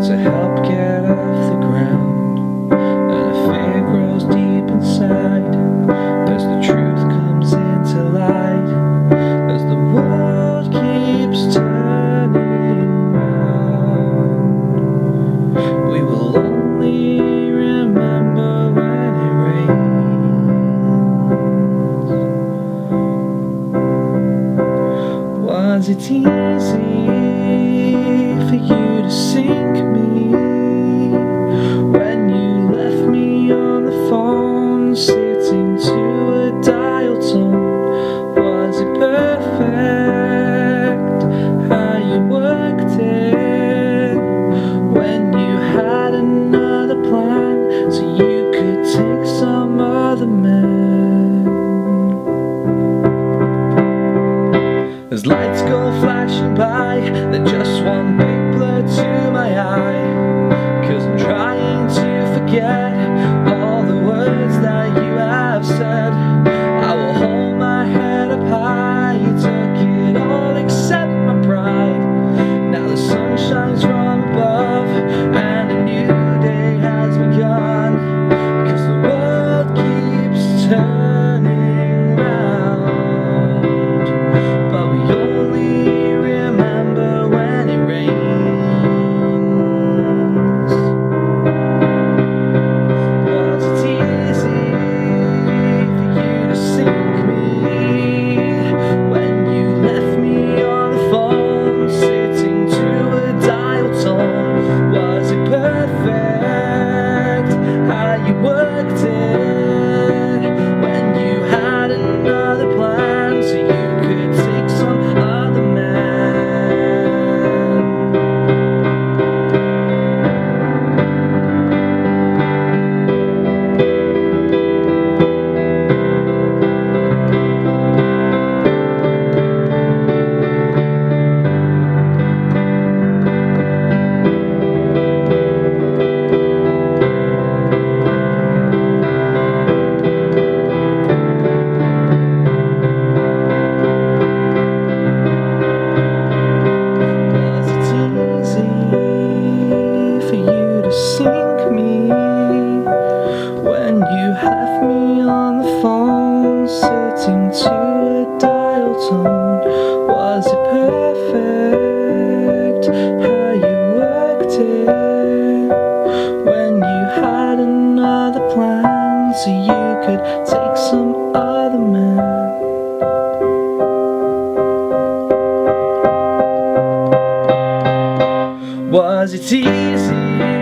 to help get off the ground, and a fear grows deep inside as the truth comes into light, as the world keeps turning round. We will only remember when it rains. Was it easy for you to sink me when you left me on the phone, sitting to a dial tone? Was it perfect how you worked it when you had another plan so you could take some other man? As lights go flashing by, they're just one big blur to my eye, 'cause I'm trying to forget all the words that you have said. I will hold my head up high, you took it all except my pride. Now the sun shines from above and a new day has begun, 'cause the world keeps turning round, but we only remember when it rains. Was it easy for you to sink me when you left me on the phone, sitting to a dial tone? Was it perfect how you worked it when you had another plan so you could take some other man? Sink me when you have me on the phone, sitting to a dial tone. Was it perfect how you worked it when you had another plan so you could take some other man? Was it easy